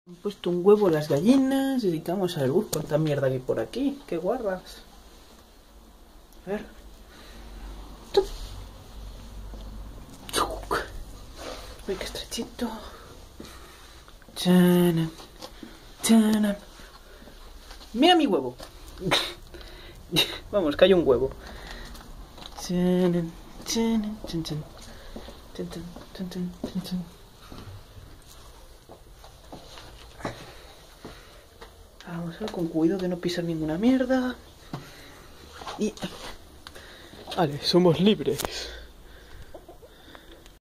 Han puesto un huevo las gallinas y vamos a ver, cuánta mierda hay por aquí, qué guarras. A ver. Uy, qué estrechito. Chana, chana. Mira mi huevo. Vamos, que hay un huevo. Chana, chana, chan, chan. Chan, chan, chan, chan, chan, chan. Vamos a ver con cuidado de no pisar ninguna mierda. Y... vale, somos libres.